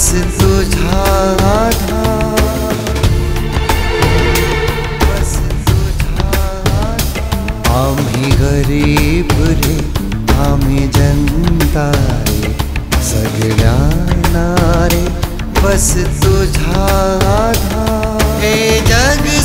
बस तुझा आधार, बस तुझा आधार। आम्ही गरीब रे, आम्ही जनता रे, सगळ्यांना रे बस तुझा आधार। हे जग